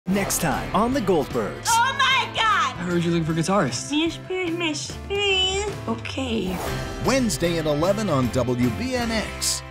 Next time on the Goldbergs. Oh my God! I heard you're looking for guitarists. Miss. Okay. Wednesday at 11 on WBNX.